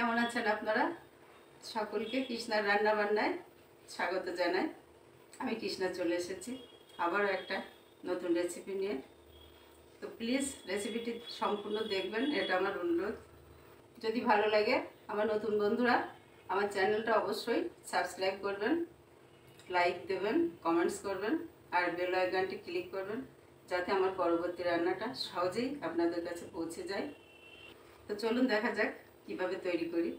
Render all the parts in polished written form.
কেমন আছেন আপনারা? সকলকে কৃষ্ণার রান্না বান্নায় স্বাগত জানাই। আমি কৃষ্ণা চলে এসেছি আবারও একটা নতুন রেসিপি নিয়ে। তো প্লিজ রেসিপিটি সম্পূর্ণ দেখবেন, এটা আমার অনুরোধ। যদি ভালো লাগে আমার নতুন বন্ধুরা আমার চ্যানেলটা অবশ্যই সাবস্ক্রাইব করবেন, লাইক দেবেন, কমেন্টস করবেন আর বেল আইকনটি ক্লিক করবেন, যাতে আমার পরবর্তী রান্নাটা সহজেই আপনাদের কাছে পৌঁছে যায়। তো চলুন দেখা যাক কিভাবে তৈরি করি।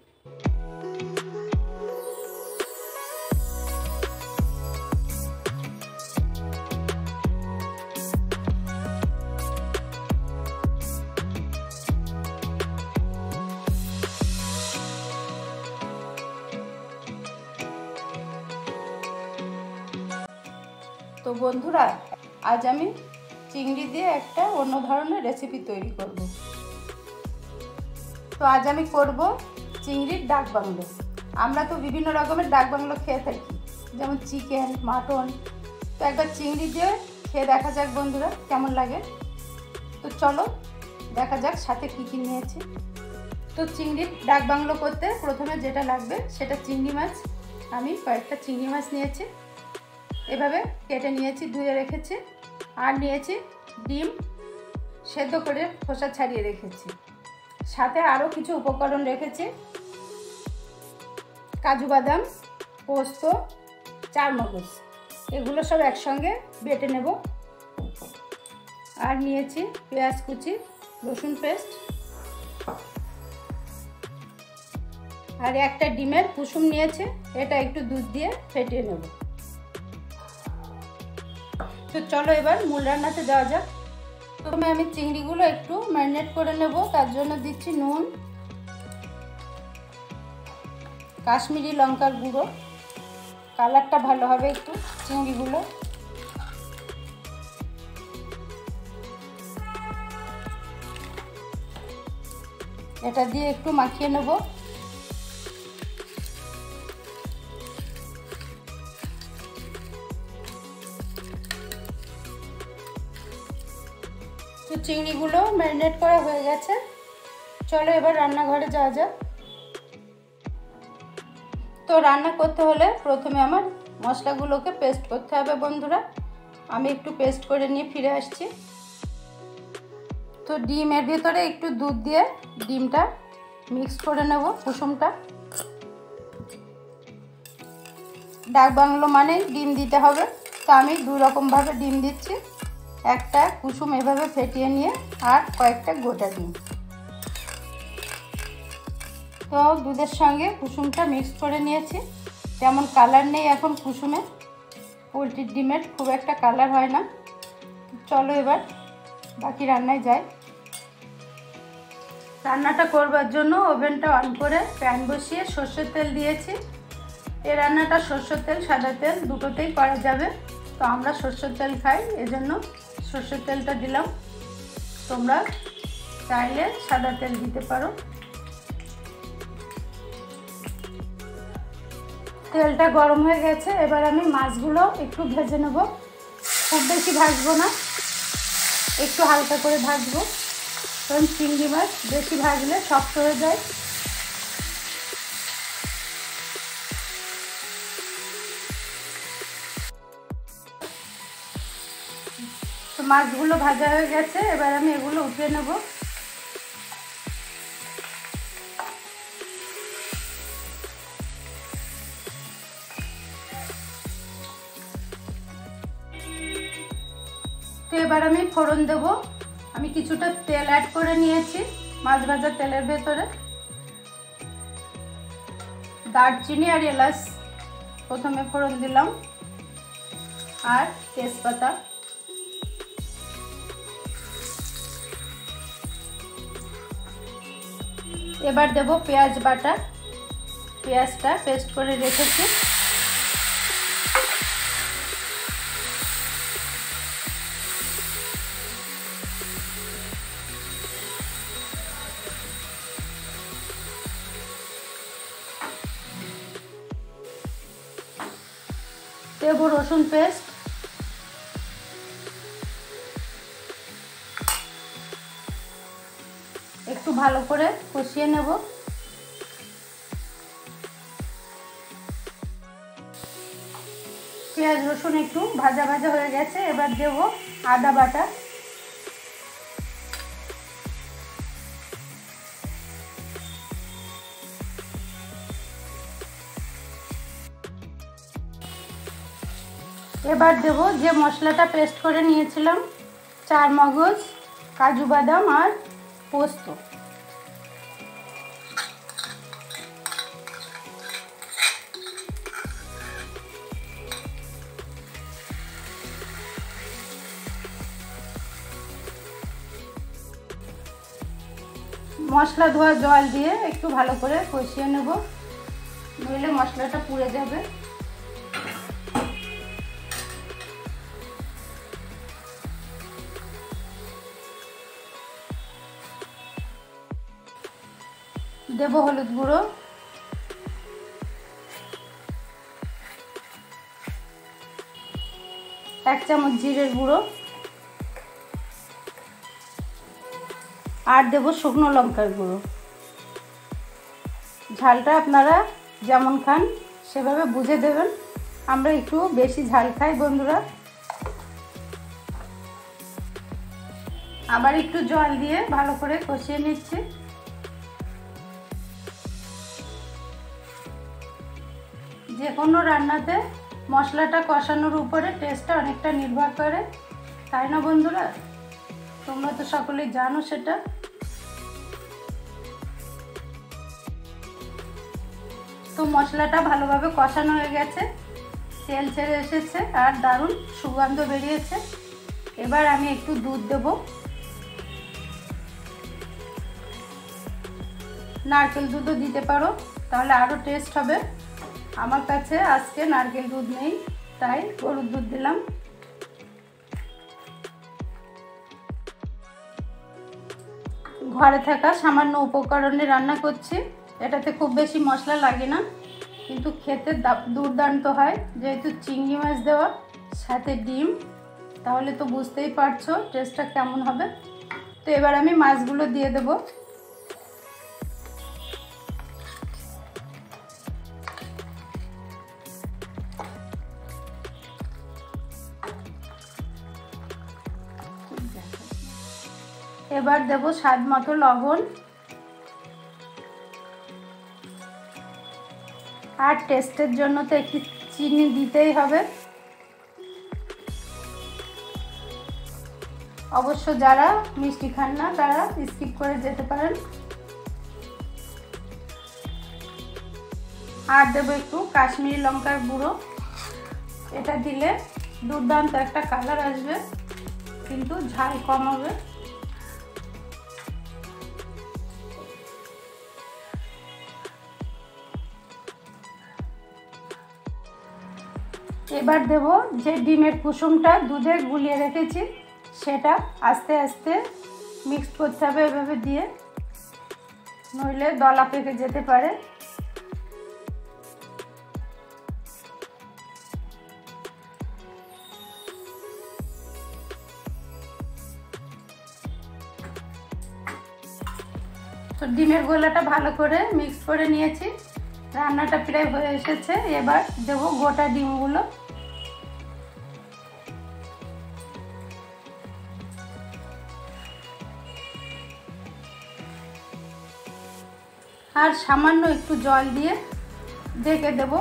তো বন্ধুরা, আজ আমি চিংড়ি দিয়ে একটা অন্য ধরনের রেসিপি তৈরি করব। তো আজ আমি করব চিংড়ির ডাক বাংলো। আমরা তো বিভিন্ন রকমের ডাক বাংলো খেয়ে থাকি, যেমন চিকেন, মাটন। তো একবার চিংড়ি দিয়ে খেয়ে দেখা যাক বন্ধুরা কেমন লাগে। তো চলো দেখা যাক সাথে কি কি নিয়েছি। তো চিংড়ির ডাক বাংলো করতে প্রথমে যেটা লাগবে সেটা চিংড়ি মাছ। আমি কয়েকটা চিংড়ি মাছ নিয়েছি, এভাবে কেটে নিয়েছি, ধুয়ে রেখেছি। আর নিয়েছি ডিম, সেদ্ধ করে খোসা ছাড়িয়ে রেখেছি। সাথে আরও কিছু উপকরণ রেখেছি, কাজু বাদাম, পোস্ত, চারমগজ, এগুলো সব একসঙ্গে বেটে নেব। আর নিয়েছি পেঁয়াজ কুচি, রসুন পেস্ট, আর একটা ডিমের কুসুম নিয়েছি, এটা একটু দুধ দিয়ে ফেটিয়ে নেব। তো চলো এবার মূল রান্নাতে যাওয়া যাক। প্রথমে আমি চিংড়িগুলো একটু ম্যারিনেট করে নেব। তার জন্য দিচ্ছি নুন, কাশ্মীরি লঙ্কার গুঁড়ো, কালারটা ভালো হবে একটু চিংড়িগুলো। এটা দিয়ে একটু মাখিয়ে নেব। তো চিংড়িগুলো ম্যারিনেট করা হয়ে গেছে। চলো এবার রান্নাঘরে যাওয়া যাক। তো রান্না করতে হলে প্রথমে আমার মশলাগুলোকে পেস্ট করতে হবে বন্ধুরা। আমি একটু পেস্ট করে নিয়ে ফিরে আসছি। তো ডিমের ভিতরে একটু দুধ দিয়ে ডিমটা মিক্স করে নেব, কুসুমটা। ডাক বাংলো মানে ডিম দিতে হবে, তো আমি দু রকমভাবে ডিম দিচ্ছি। একটা কুসুম এভাবে ফেটিয়ে নিয়ে আর কয়েকটা গোটা ডিম। তো দুধের সঙ্গে কুসুমটা মিক্স করে নিয়েছি। তেমন কালার নেই এখন কুসুমে, পোলট্রির ডিমের খুব একটা কালার হয় না। চলো এবার বাকি রান্নায় যাই। রান্নাটা করবার জন্য ওভেনটা অন করে প্যান বসিয়ে সর্ষের তেল দিয়েছি। এই রান্নাটা সর্ষের তেল, সাদা তেল দুটোতেই করা যাবে। তো আমরা সর্ষের তেল খাই, এজন্য সর্ষের তেলটা দিলাম। তোমরা চাইলে সাদা তেল দিতে পারো। তেলটা গরম হয়ে গেছে, এবার আমি মাছগুলো একটু ভেজে নেব। খুব বেশি ভাজবো না, একটু হালকা করে ভাজবো, কারণ চিংড়ি মাছ বেশি ভাজলে শক্ত হয়ে যায়। তো মাছগুলো ভাজা হয়ে গেছে, এবার আমি এগুলো উঠিয়ে নেব। তো এবার আমি ফোড়ন দেব। আমি কিছুটা তেল অ্যাড করে নিয়েছি মাছ ভাজা তেলের ভেতরে। দারচিনি আর এলাচ প্রথমে ফোড়ন দিলাম, আর তেজপাতা। এবার দেব পেঁয়াজ বাটা, পেঁয়াজটা পেস্ট করে রেখেছি। দেব রসুন পেস্ট, একটু ভালো করে কষিয়ে নেব। পেঁয়াজ রসুন একটু ভাজা ভাজা হয়ে গেছে, এবার দেব আদা বাটা। এবার দেব যে মশলাটা পেস্ট করে নিয়েছিলাম, চার মগজ, কাজু বাদাম আর পোস্ত। মশলা ধোয়া জল দিয়ে একটু ভালো করে কষিয়ে নেব, নইলে মশলাটা পুড়ে যাবে। দেব হলুদ গুঁড়ো, এক চামচ জিরের গুঁড়ো, আর দেব শুকনো লঙ্কার গুঁড়ো। ঝালটা আপনারা যেমন খান সেভাবে বুঝে দেবেন, আমরা একটু বেশি ঝাল খাই বন্ধুরা। আবার একটু জল দিয়ে ভালো করে কষিয়ে নিচ্ছি। যে কোনো রান্নাতে মশলাটা কষানোর উপরে টেস্টটা অনেকটা নির্ভর করে, তাই না বন্ধুরা? তোমরা তো সকলেই জানো সেটা। তো মশলাটা ভালোভাবে কষানো হয়ে গেছে, তেল ছেড়ে এসেছে আর দারুণ সুগন্ধ বেরিয়েছে। এবার আমি একটু দুধ দেব, নারকেল দুধও দিতে পারো, তাহলে আরও টেস্ট হবে। আমার কাছে আজকে নারকেল দুধ নেই, তাই গরুর দুধ দিলাম। ঘরে থাকা সামান্য উপকরণে রান্না করছি, এটাতে খুব বেশি মশলা লাগে না, কিন্তু খেতে দুর্দান্ত হয়। যেহেতু চিংড়ি মাছ দেওয়া, সাথে ডিম, তাহলে তো বুঝতেই পারছো টেস্টটা কেমন হবে। তো এবার আমি মাছগুলো দিয়ে দেব। এবার দেব স্বাদ মতো লবণ, আর টেস্টের জন্য তো একটু চিনি দিতেই হবে। অবশ্য যারা মিষ্টি খান না তারা স্কিপ করে যেতে পারেন। আর দেবো একটু কাশ্মীরি লঙ্কার গুঁড়ো, এটা দিলে দুর্দান্ত একটা কালার আসবে, কিন্তু ঝাল কম হবে। এবার দেব যে ডিমের কুসুমটা দুধে গুলিয়ে রেখেছি, সেটা আস্তে আস্তে মিক্সড করতে হবে এভাবে দিয়ে, নইলে দলা পেকে যেতে পারে। তো ডিমের গোলাটা ভালো করে মিক্স করে নিয়েছি, রান্নাটা প্রায় হয়ে এসেছে। এবার দেব গোটা ডিমগুলো, আর সামান্য একটু জল দিয়ে ঢেকে দেব।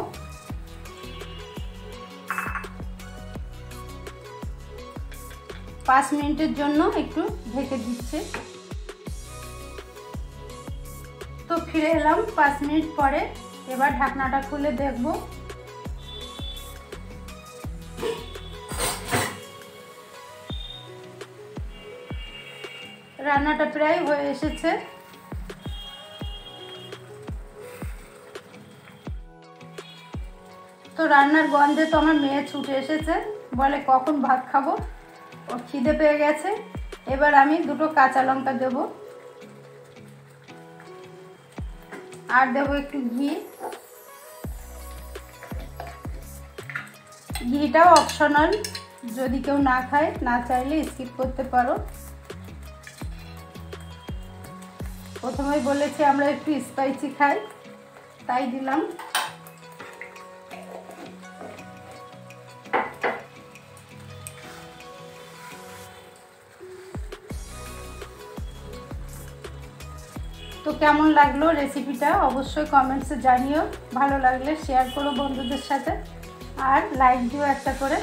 5 মিনিটের জন্য একটু ঢেকে দিচ্ছি। তো ফিরে এলাম 5 মিনিট পরে। এবার ঢাকনাটা খুলে দেখব। রান্নাটা প্রায় হয়ে এসেছে। তো রান্নার গন্ধে তো আমার মেয়ে ছুটে এসেছে, বলে কখন ভাত খাবো, ওর খিদে পেয়ে গেছে। এবার আমি 2টো কাঁচা লঙ্কা দেব, আর দেবো একটু ঘি। ঘিটাও অপশনাল, যদি কেউ না খায়, না চাইলে স্কিপ করতে পারো। প্রথমেই বলেছি আমরা একটু স্পাইসি খাই, তাই দিলাম। তো কেমন লাগলো রেসিপিটা অবশ্যই কমেন্টসে জানিও। ভালো লাগলে শেয়ার করো বন্ধুদের সাথে, আর লাইক দিও একটা করে।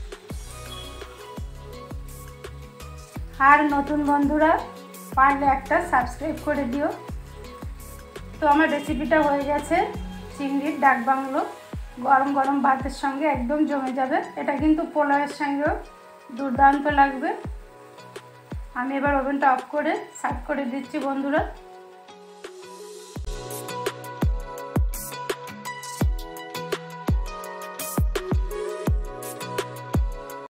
আর নতুন বন্ধুরা পারলে একটা সাবস্ক্রাইব করে দিও। তো আমার রেসিপিটা হয়ে গেছে, চিংড়ির ডাক বাংলো। গরম গরম ভাতের সঙ্গে একদম জমে যাবে। এটা কিন্তু পোলাওয়ের সঙ্গেও দুর্দান্ত লাগবে। আমি এবার ওভেনটা অফ করে সার্ভ করে দিচ্ছি বন্ধুরা।